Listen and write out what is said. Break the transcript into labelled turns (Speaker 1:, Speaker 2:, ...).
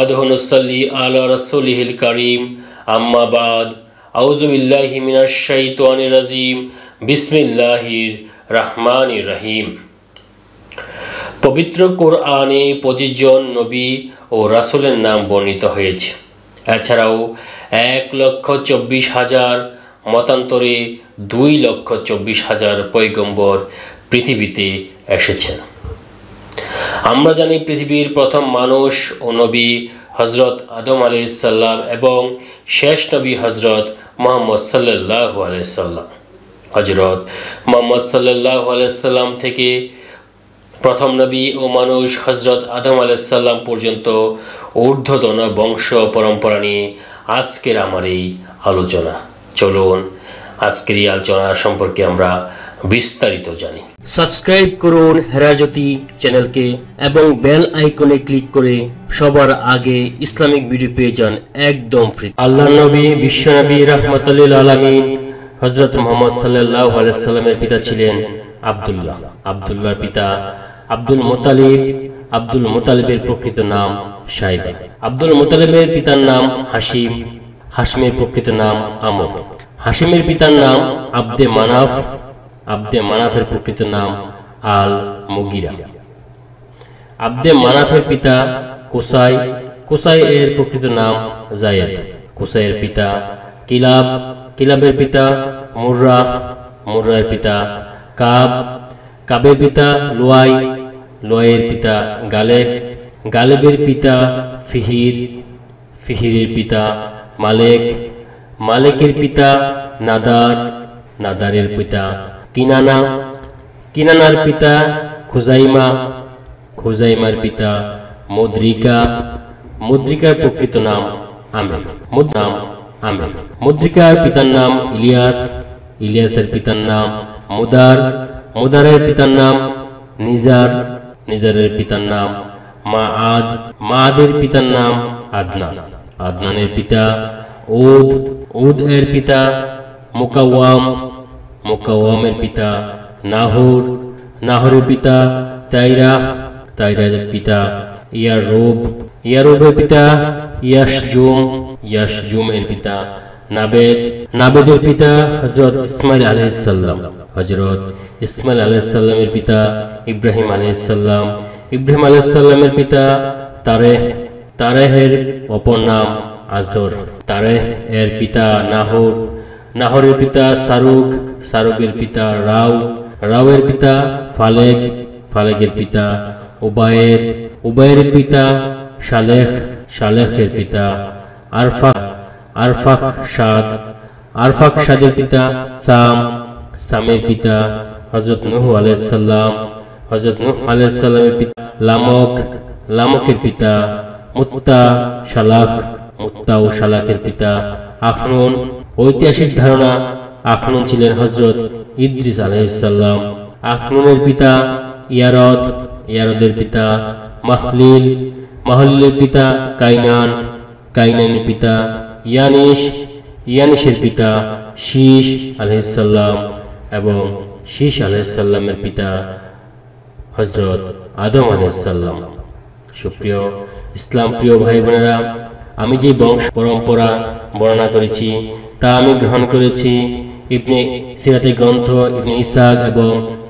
Speaker 1: নাহমাদুহু ওয়া নুসাল্লি আলা রাসূলিহিল কারীম আম্মা বাদ আউযু বিল্লাহি মিনাশ শাইতানির রাজিম বিসমিল্লাহির রহমানির রহিম। পবিত্র কোরআনে 25 জন নবী ও রাসূলের নাম বর্ণিত হয়েছে। এছাড়াও 1,24,000 মতান্তরে 2,24,000 পয়গম্বর পৃথিবীতে এসেছেন। আমরা জানি পৃথিবীর প্রথম মানুষ ও নবী হজরত আদম আলাইহিস সালাম এবং শেষ নবী হজরত মুহাম্মদ সাল্লাল্লাহু আলাইহি সাল্লাম। হজরত মুহাম্মদ সাল্লাল্লাহু আলাইহি সাল্লাম থেকে প্রথম নবী ও মানুষ হজরত আদম আলাইহিস সালাম পর্যন্ত ঊর্ধ্বতন বংশ পরম্পরা নিয়ে আজকের আমার এই আলোচনা। চলুন আজকের এই আলোচনা সম্পর্কে আমরা বিস্তারিত জানি। সাবস্ক্রাইব করুন হেরাজ্যোতি চ্যানেলকে এবং বেল আইকনে ক্লিক করে সবার আগে ইসলামিক ভিডিও পেয়ে যান একদম ফ্রি। আল্লাহর নবী বিশ্বনবী রাহমাতুল লিল আলামিন হযরত মুহাম্মদ সাল্লাল্লাহু আলাইহি সাল্লামের পিতা ছিলেন আব্দুল্লাহ। আব্দুল্লাহর পিতা আব্দুল মুত্তালিব। আব্দুল মুত্তালিবের প্রকৃত নাম শাইবা। আব্দুল মুত্তালিবের পিতার নাম হাশিম। হাশিমের প্রকৃত নাম আমর। হাশিমের পিতার নাম আব্দে মানাফ। আব্দে মানাফের প্রকৃত নাম আল মুগিরা। আব্দে মানাফের পিতা কুসাই। কুসাই এর প্রকৃত নাম জায়েদ। কুসাইয়ের পিতা কিলাব। কিলাবের পিতা মুররা। মুররার পিতা কাব। কাবের পিতা লুয়াই। লুয়াইয়ের পিতা গালেব। গালেবের পিতা ফিহির। ফিহিরের পিতা মালেক। মালেকের পিতা নাদার। নাদারের পিতা কিনানা। কিনানার পিতা খুজাইমা। খুজাইমার পিতা মুদ্রিকা। মুদ্রিকার প্রকৃত নাম আমের। আমের। মুদ্রিকার পিতার নাম ইলিয়াস। ইলিয়াসের পিতার নাম মুদার। মুদারের পিতার নাম নিজার। নিজারের পিতার নাম মাআদ। মাআদের পিতার নাম আদনান। আদনানের পিতা উদ। উদ এর পিতা মুকাওয়াম। মুকাওয়ামের পিতা নাহর। নাহরের পিতা তাইরা। তাইরার পিতা ইয়ারুব। ইয়ারুবের পিতা ইয়াশজুম। ইয়াশজুম এর পিতা নাবেদ। নাবেদের পিতা হযরত ইসমাইল আলাইহিস সালাম। হযরত ইসমাইল আলাইহিস সালামের পিতা ইব্রাহিম আলাইহিস সালাম। ইব্রাহিম আলাইহিস সালামের পিতা তারেহ। তারেহের অপর নাম আজর। তারেহ এর পিতা নাহর। নাহরের পিতা সারুগ। সারুগের পিতা রাউ। রাউয়ের পিতা ফালেগ। ফালেগের পিতা উবায়ের। উবায়ের পিতা শালেখ। শালেখের পিতা আরফাক। আরফাক শাদ। আরফাক শাদের পিতা সাম। সামের পিতা হযরত নূহ আলাইহিস সালাম। হযরত নূহ আলাইহিস সালামের পিতা লামক। লামকের পিতা মুত্তা। শালাখ। মুত্তা ও শালাখের পিতা আখনুন। ঐতিহাসিক ধারণা আখনুন ছিলেন হযরত ইদ্রিস আলাইহিস সালাম। আখনুনের পিতা ইয়ারদ। ইয়ারদের পিতা মাহলিল। মাহলিলের পিতা কাইনান। কাইনানের পিতা ইয়ানিশ। ইয়ানিশের পিতা শীশ আলাইহিস সালাম এবং শীশ আলাইহিস সালামের পিতা হযরত আদম আলাইহিস সালাম। সুপ্রিয় ইসলাম প্রিয় ভাই বোনেরা, আমি যে বংশ পরম্পরা বর্ণনা করেছি তা আমি গ্রহণ করেছি ইবনে সিরাতের গ্রন্থ ইবনে ইসহাক এবং